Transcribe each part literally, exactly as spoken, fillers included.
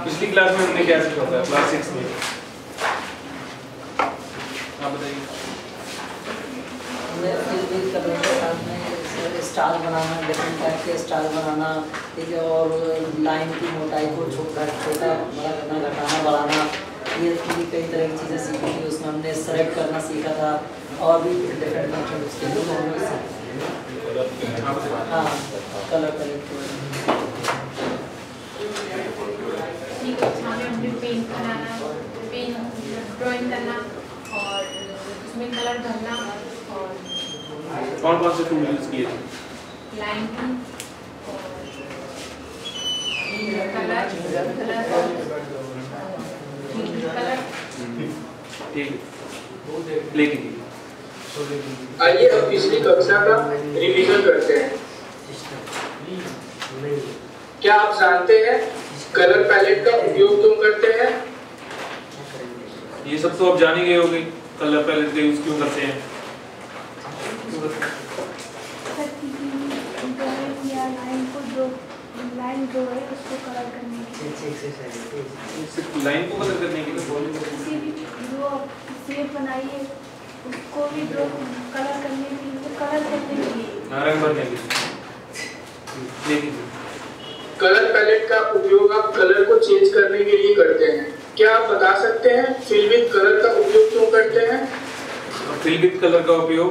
पिछली क्लास में हमने क्या सीखा था क्लास सिक्स में? आप बताइए। स्टार बनाना, डिफरेंट टाइप के स्टार बनाना, ठीक है, और लाइन की मोटाई को छोटा छोटा बड़ा करना, घटाना बढ़ाना, ये कई तरह की चीज़ें सीखी थी उसमें। हमने सेलेक्ट करना सीखा था और भी डिफरेंट फंक्शन उसके लिए हमने हाँ कलर कलेक्ट पेंट बनाना, पेन ड्राइंग करना और उसमें कलर भरना और कौन कौन से टूल यूज किए थे? लाइनिंग और कलर कलर कलर ठीक है, लेकिन आइए अब पिछली कक्षा का रिवीजन करते हैं। क्या आप जानते हैं कलर पैलेट का उपयोग क्यों करते हैं? ये सब तो आप जान ही गए होंगे, कलर पैलेट का यूज क्यों करते हैं। लाइन को जो लाइन जो है उसको कलर करने के लिए, सिर्फ लाइन को कलर करने के लिए बोल किसी भी जो शेप बनाइए उसको भी जो कलर करने के लिए, तो कलर करने के लिए रंग भरने के लिए। लेकिन कलर पैलेट का उपयोग आप कलर को चेंज करने के लिए करते हैं। क्या आप बता सकते हैं फिल विद कलर का उपयोग क्यों करते हैं? फिल विद कलर का उपयोग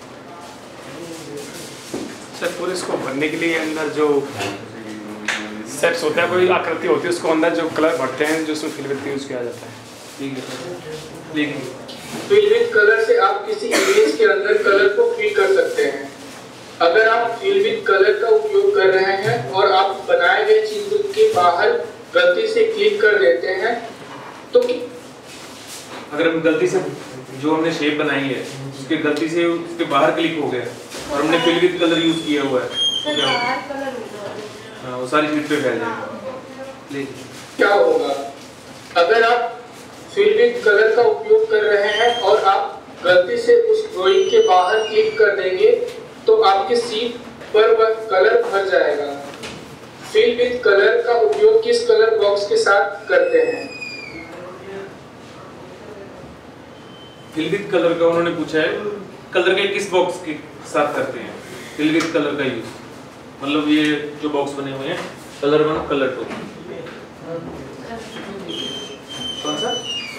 सर पूरे इसको भरने के लिए अंदर जो सेट्स होता है, कोई आकृति होती है, उसको अंदर जो कलर भरते हैं जो उसमें फिल विद यूज किया जाता है। ठीक है, लेकिन फिल विद कलर से आप किसी इमेज के अंदर कलर को फिल कर सकते हैं। अगर आप फिल विद कलर का उपयोग कर रहे हैं और आप बनाए गए चीज के बाहर गलती से क्लिक कर देते हैं तो अगर हम गलती से जो हमने शेप बनाई है उसके गलती से उसके बाहर क्लिक हो गया और हमने फिल विद कलर यूज किया हुआ है, हाँ वो सारी शीट पे फैल जाएगा। लेकिन क्या होगा अगर आप फिल विद कलर का उपयोग कर रहे हैं और आप गलती से उस ड्राइंग के बाहर क्लिक कर देंगे तो आपकी शीट पर वह कलर भर जाएगा। फिल विद कलर का उपयोग किस कलर बॉक्स के साथ करते हैं? फिल विद कलर का उन्होंने पूछा है कलर के किस बॉक्स के साथ करते हैं फिल विद कलर का यूज, मतलब ये जो बॉक्स बने हुए हैं कलर वन कलर टू, कौन सा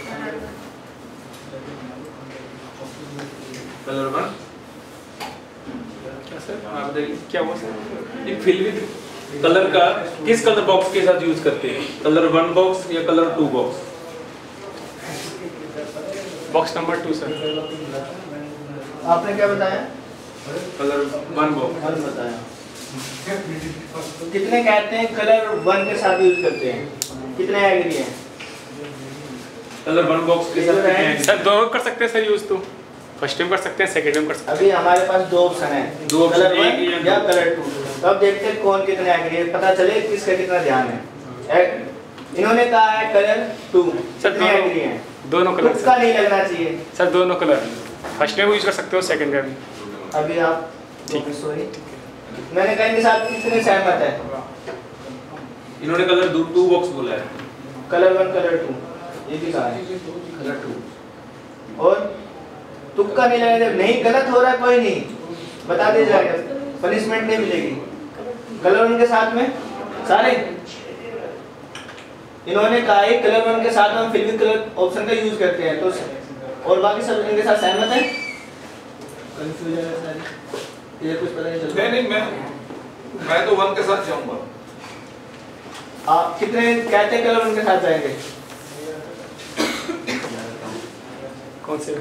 कलर वन क्या सर आप बताइए क्या हुआ सर? ये फिल विद कलर का किस कलर बॉक्स के साथ यूज करते हैं, कलर वन बॉक्स या colour two box? Box number two sir. आपने क्या बताया? कलर वन बॉक्स वन बताया। कितने कहते हैं कलर वन के साथ यूज करते हैं, कितने एग्री हैं? कलर वन बॉक्स के साथ कितने हैं? सर दोनों कर सकते हैं सर यूज, तो फर्स्ट टाइम कर सकते हैं, सेकंड टाइम कर सकते अभी हमारे पास दो ऑप्शन है, दो option, कलर एक वन या या दो। Colour two. तो अब देखते हैं कौन कितने एग्री है, पता चले किसका कितना ध्यान है। एक- इन्होंने कहा है कलर टू, सर कितने दोनों- एग्री हैं? दोनों कलर तुक्का नहीं लगना चाहिए। सर दोनों कलर फर्स्ट टाइम यूज कर सकते हो, सेकंड टाइम। अभी आप ठीक है। सॉरी मैंने कहा इनके साथ कितने सहमत है? इन्होंने कलर टू बॉक्स बोला है, कलर वन कलर टू ये भी कहा है, कलर टू। और तुक्का नहीं लगेगा, नहीं गलत हो रहा है कोई नहीं बता दिया जाएगा, पनिशमेंट नहीं मिलेगी। कलर वन के साथ में सारे इन्होंने कहा है कलर वन के साथ हम फिल विद कलर ऑप्शन का यूज करते हैं, तो और बाकी सब इनके साथ सहमत है? कंफ्यूजन है सारी, ये कुछ पता नहीं चल रहा। नहीं नहीं मैं मैं तो वन के साथ जाऊंगा। आप कितने कहते हैं कलर वन के साथ जाएंगे? कौन से?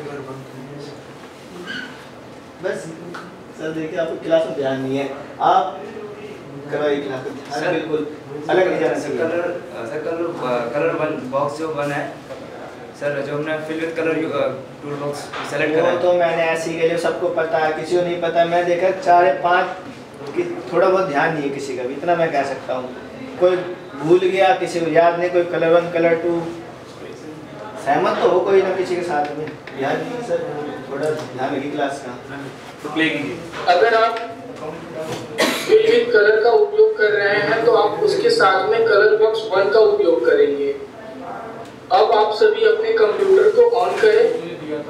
बस सर देखिए आपको क्लास में ध्यान नहीं है, आप करवाइए क्लास में ध्यान, बिल्कुल अलग नहीं जाना चाहिए। Colour sir colour colour one box जो वन है सर, जो हमने fill with colour tool box select करा वो है। तो मैंने ऐसे ही के लिए सबको पता है, किसी को नहीं पता। मैं देखा चार या पाँच कि थोड़ा बहुत ध्यान नहीं है किसी का भी, इतना मैं कह सकता हूँ। कोई भूल गया, किसी को याद नहीं, कोई कलर वन कलर टू सहमत तो हो कोई ना किसी के साथ में, ध्यान नहीं सर, थोड़ा ध्यान रखिए क्लास का। तो प्ले कीजिए। अगर आप फिल विद कलर का उपयोग कर रहे हैं तो आप उसके साथ में कलर बॉक्स वन का उपयोग करेंगे। अब आप सभी अपने कंप्यूटर को ऑन करें।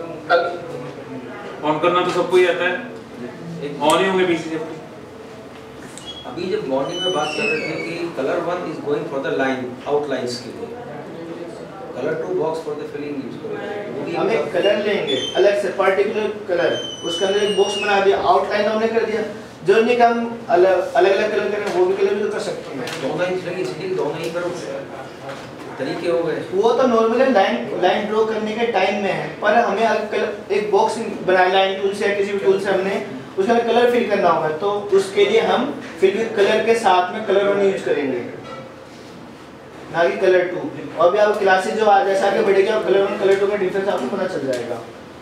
ऑन करना तो सबको ही आता है, ऑन ही होंगे पीसी से। अभी जब मॉर्निंग में बात कर रहे थे कि colour one is going for the line outlines के लिए, colour two box for the filling use करेंगे। हम एक कलर लेंगे अलग से पर्टिकुलर कलर, उसके अंदर एक बॉक्स बना दिया, आउटलाइन हमने कर दिया, जो नहीं हम अलग अलग अलग कलर करें वो भी कलर भी तो कर सकते हैं। दोनों इंच लगी इसलिए दोनों ही करो, तरीके हो गए। वो तो नॉर्मली लाइन लाइन ड्रॉ करने के टाइम में है, पर हमें अलग कलर एक बॉक्स बनाया लाइन टूल से या किसी भी टूल से, हमने उसके अंदर कलर फिल करना होगा, तो उसके लिए हम फिल विद कलर के साथ में कलर वन यूज करेंगे, ना कि कलर टू। और भी आप क्लासेस जो आ जैसा आगे बढ़ेगी आप कलर वन कलर टू का डिफरेंस आपको पता चल जाएगा।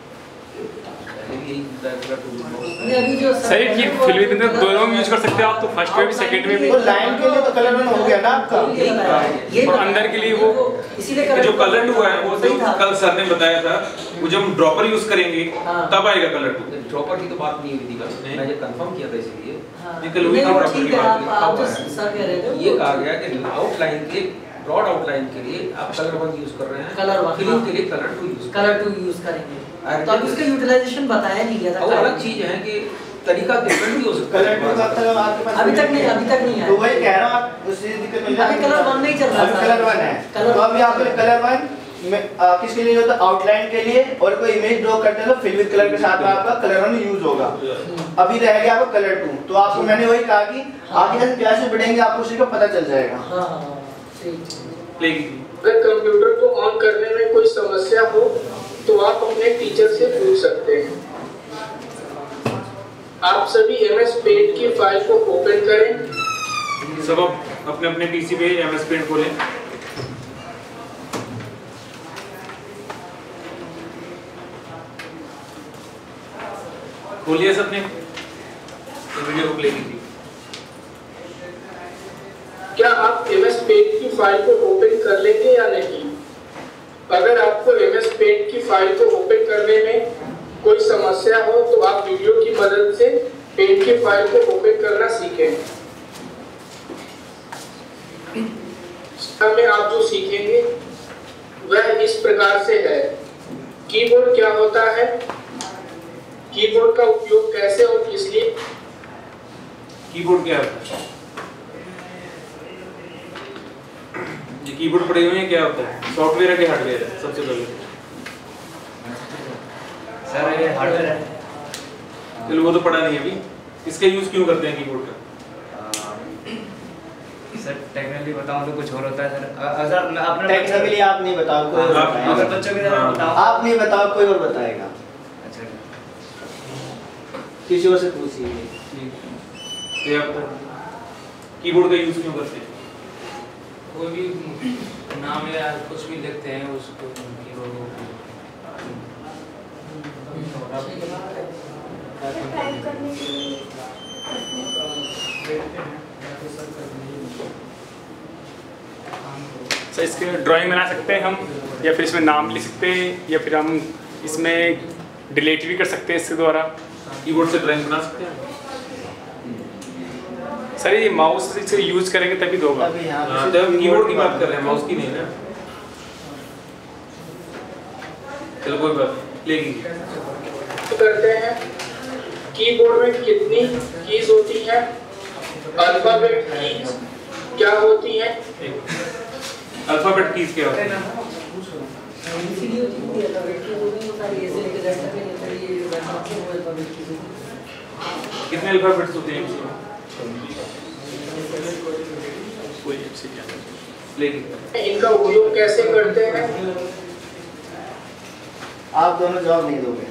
अभी जो सही कि फिल विद में दोनों यूज कर सकते हो आप, तो फर्स्ट में भी सेकंड में भी। तो लाइन के लिए तो कलर वन हो गया ना आपका, और अंदर के लिए वो इसीलिए जो कलर टू है वो तो कल सर ने बताया था, वो जब हम ड्रॉपर यूज करेंगे तब आएगा कलर टू। ड्रॉपर की तो बात नहीं हुई थी कल, मैंने कंफर्म किया था इसलिए। निकल हुई था ड्रॉपर की बात। ये कहा गया कि आउटलाइन के ब्रॉड आउटलाइन के लिए आप कलर वन यूज कर रहे हैं, कलर वन फिलिंग के लिए colour two use colour two use करेंगे। तो अब इसका यूटिलाइजेशन बताया नहीं गया था। और अलग चीज है कि तरीका डिफरेंट भी हो सकता है। कलर टू का मतलब आपके पास अभी तक नहीं अभी तक नहीं है, तो वही कह रहा हूं आप उससे दिक्कत नहीं। अभी कलर वन नहीं चल रहा, अभी कलर वन है, तो अभी आप कलर वन में आ, किसके लिए होता है आउटलाइन के लिए, और कोई इमेज ड्रॉ करते हैं तो फिल विद कलर के साथ में आपका कलर वन यूज होगा। अभी रह गया आपका कलर टू, तो आपको मैंने वही कहा कि आगे जैसे क्लासेस बढ़ेंगे आपको उसी का पता चल जाएगा। हां हां ठीक। अगर कंप्यूटर को ऑन करने में कोई समस्या हो तो आप अपने टीचर से पूछ सकते हैं। आप सभी एमएस पेंट की फाइल को ओपन करें। सब अपने अपने पीसी पे एमएस पेंट खोलें। खोलिए सबने, ये वीडियो को प्ले कीजिए। क्या आप एमएस पेंट की फाइल को ओपन कर लेंगे या नहीं? अगर आपको एमएस पेंट की फाइल को ओपन करने में कोई समस्या हो तो आप वीडियो की मदद से पेंट की फाइल को ओपन करना सीखें। में आप जो सीखेंगे वह इस प्रकार से है। कीबोर्ड क्या होता है, कीबोर्ड का उपयोग कैसे और किस लिए। कीबोर्ड क्या होता है? ये कीबोर्ड पड़े हुए हैं, क्या होता है? सॉफ्टवेयर है कि हार्डवेयर है? सबसे पहले सर ये हार्डवेयर है। चलो वो तो पढ़ा नहीं अभी, इसका यूज क्यों करते हैं कीबोर्ड का? सर टेक्निकली बताऊं तो कुछ और होता है सर। अगर मैं अपने टेक्निकली आप नहीं बताओ, कोई और बताएगा। अगर बच्चों के लिए बताओ, आप नहीं बताओ, कोई और बताएगा। अच्छा किसी और से पूछिए। ये आप कीबोर्ड का यूज क्यों करते हैं? कोई भी नाम या कुछ भी लिखते हैं उसको टाइप करने के लिए सर इसके ड्राइंग बना सकते हैं हम, या फिर इसमें नाम लिख सकते हैं, या फिर हम इसमें डिलीट भी कर सकते हैं इसके द्वारा। कीबोर्ड से ड्राइंग बना सकते हैं सर। ये माउस से यूज करेंगे तभी तो होगा। हाँ, तो हम कीबोर्ड की बात कर रहे हैं, माउस की नहीं ना। चलो कोई बात नहीं, लेकिन करते हैं कीबोर्ड में कितनी कीज होती हैं, अल्फाबेट कीज क्या होती हैं। अल्फाबेट कीज क्या होती हैं? कितने अल्फाबेट्स होते हैं इसमें? लेकिन इनका उपयोग कैसे करते हैं? आप दोनों जवाब नहीं दोगे।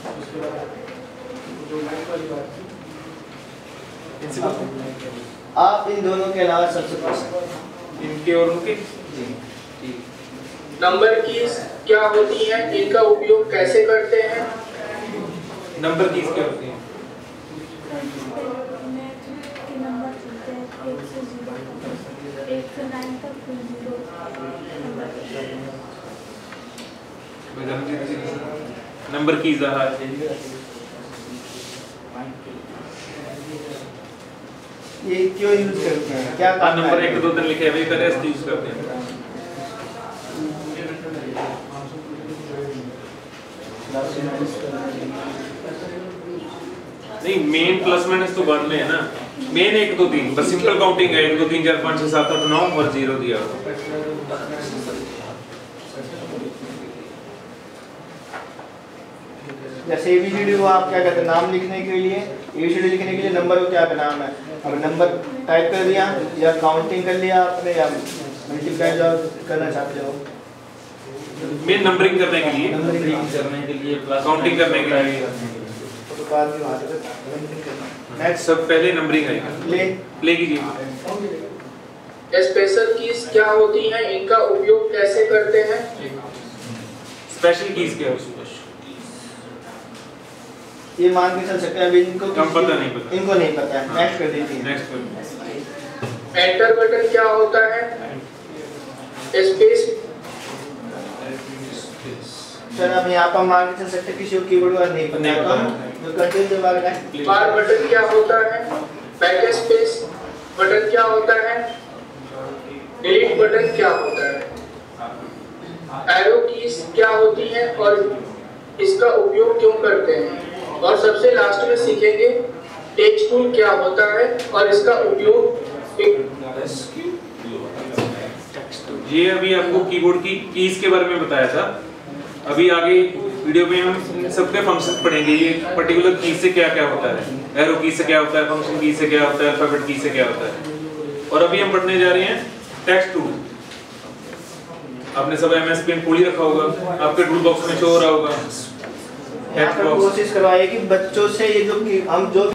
आप इन दोनों के अलावा सबसे पूछ सकते हैं। इनके और उनके जी नंबर कीज क्या होती हैं, इनका उपयोग कैसे करते हैं। नंबर कीज क्या होती हैं? के नंबर चलते हैं एक से जीरो तक, एक से नाइन तक फिर जीरो नंबर कीज है ये क्यों यूज करते हैं, क्या नंबर एक दो तीन लिखे हुए रेस्ट यूज करते हैं। नहीं, मेन प्लस माइनस तो बाद में है ना। मेन एक दो तीन, बस सिंपल काउंटिंग है, एक दो तीन चार पाँच छः सात आठ नौ और जीरो दिया हुआ। जैसे एबीसीडी को आप क्या कहते हैं, नाम लिखने के लिए एबीसीडी लिखने के लिए नंबर को क्या का नाम है, अब नंबर टाइप कर दिया या काउंटिंग कर लिया आपने या मल्टीप्लाई जो करना चाहते हो, मेन नंबरिंग करने के लिए, नंबरिंग करने के लिए, काउंटिंग करने के लिए, तो बाद में वहाँ से नेक्स्ट सब पहले नंबरिंग आएगा। प्ले प्ले कीजिए। स्पेशल कीज क्या होती हैं, इनका उपयोग कैसे करते हैं? स्पेशल कीज क्या है? ये मान के चल सकते हैं, अभी इनको कम पता नहीं पता, इनको नहीं पता है। नेक्स्ट कर दीजिए। नेक्स्ट कर। एंटर बटन क्या होता है? स्पेस। सर अब यहाँ पर मान के चल सकते हैं, किसी को कीबोर्ड का नहीं पता है तो हम जो कंटिन्यू दबा के हैं। बार बटन क्या होता है? बैक स्पेस बटन क्या होता है? डिलीट बटन क्या होता है? एरो कीज क्या होती हैं और इसका उपयोग क्यों करते हैं? और सबसे लास्ट में सीखेंगे टेक्स्ट टूल क्या होता है और इसका उपयोग। ये अभी आपको कीबोर्ड की कीज के बारे में बताया था। अभी आगे वीडियो में हम सबके फंक्शंस पढ़ेंगे, ये पर्टिकुलर की से क्या क्या होता है, एरो की से क्या होता है, फंक्शन की से क्या होता है, अल्फाबेट की से क्या होता है। और अभी हम पढ़ने जा रहे हैं टेक्स्ट टूल। आपने सब एम एस पेंट खोल ही रखा होगा, आपके टूल बॉक्स में शो हो रहा होगा। यहाँ पर कोशिश करवाइए कि बच्चों से ये जो कि हम जो